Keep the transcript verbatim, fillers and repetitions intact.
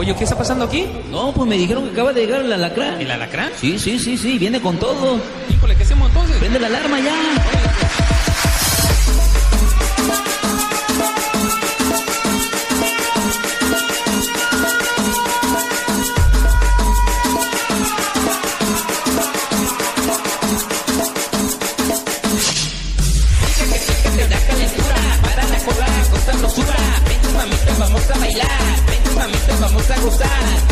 Oye, ¿qué está pasando aquí? No, pues me dijeron que acaba de llegar el alacrán. ¿El alacrán? Sí, sí, sí, sí, viene con todo. Híjole, ¿qué hacemos entonces? Prende la alarma ya. Vamos a bailar, ven mamita, vamos a gozar.